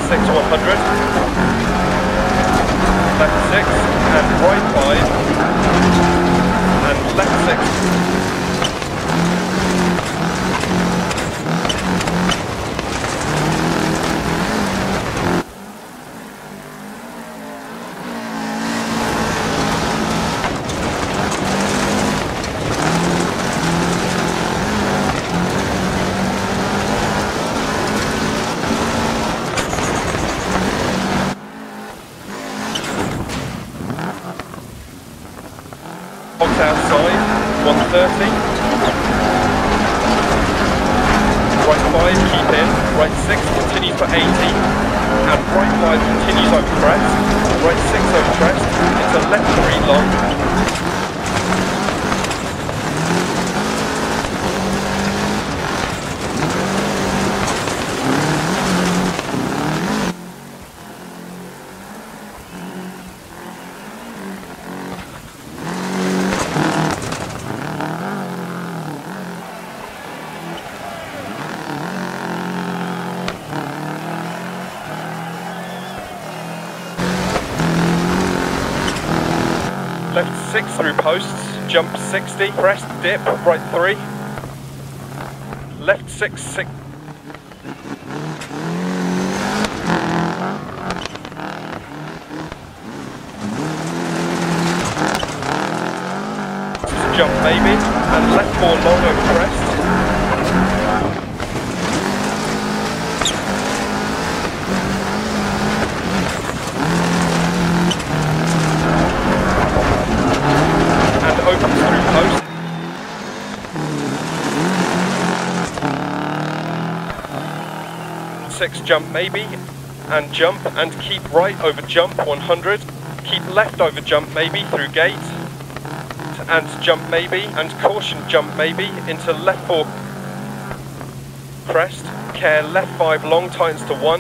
6 100, left 6 and right 5 and left 6. Outside, 130. Right 5, keep in. Right 6 continues for 80. And right 5 continues over crest. Right 6 over crest. Into left 3 long. Left 6 through posts, jump 60, crest, dip, right 3. Left 6, 6. Jump maybe, and left 4 long over crest. Opens through post. Six jump maybe, and jump and keep right over jump 100. Keep left over jump maybe through gate, and jump maybe, and caution jump maybe into left 4 crest. Care left 5 long tightens to 1.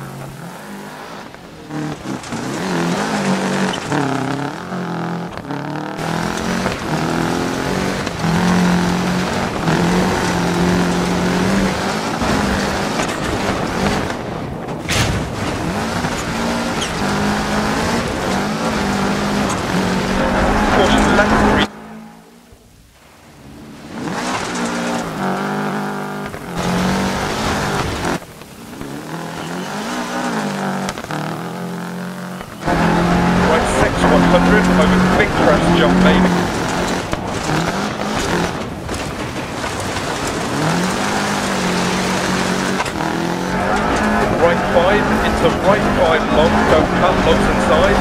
Over the big crest jump maybe. Right 5 into right 5 long, don't cut, logs inside.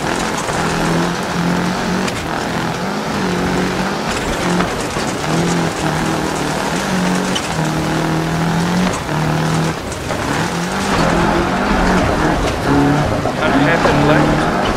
And hairpin left.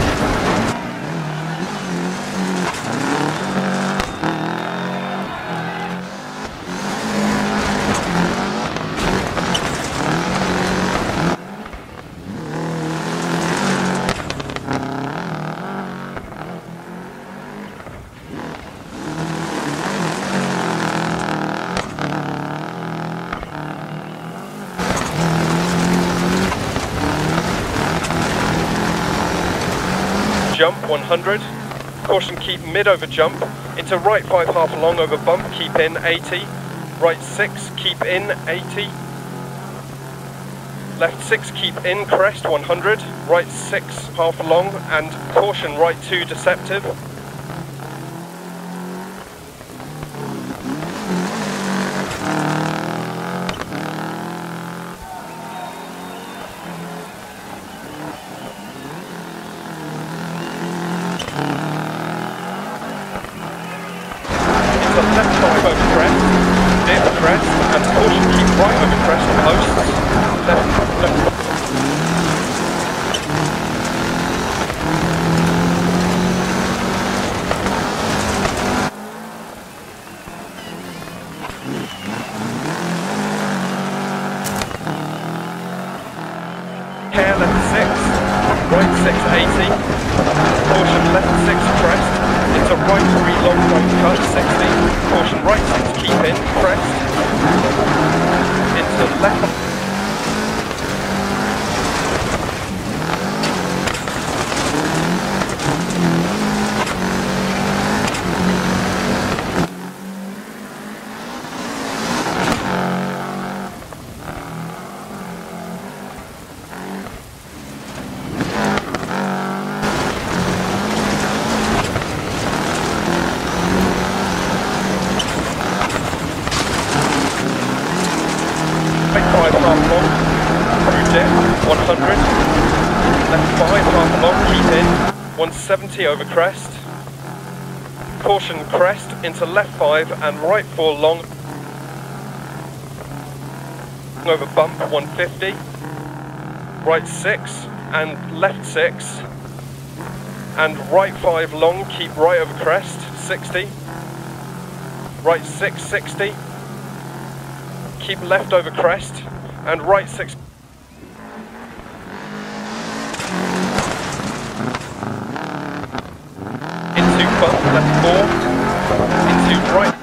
Jump 100, caution keep mid over jump, into right 5 half long over bump, keep in 80, right 6 keep in 80, left 6 keep in crest 100, right 6 half long and caution right 2 deceptive. Left 5 over crest, dip crest, and caution keep right over crest posts, left. Care left 6, right 6 80, caution left 6 crest, into right 3 long right cut 60, caution right 6 keep in, crest, into left 100. Left 5, half long, keep in. 170 over crest. Caution crest into left 5 and right 4 long. Over bump 150. Right 6 and left 6. And right 5 long, keep right over crest, 60. Right 6, 60. Keep left over crest and right 6. Into bump, left 4. Into right.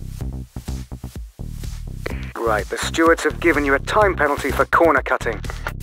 Right, the stewards have given you a time penalty for corner cutting.